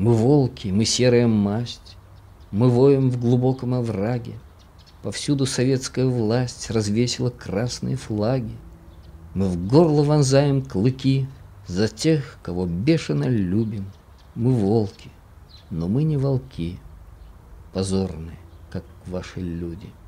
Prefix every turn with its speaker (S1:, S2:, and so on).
S1: Мы волки, мы серая масть, мы воем в глубоком овраге. Повсюду советская власть развесила красные флаги. Мы в горло вонзаем клыки за тех, кого бешено любим. Мы волки, но мы не волки, позорные, как ваши люди.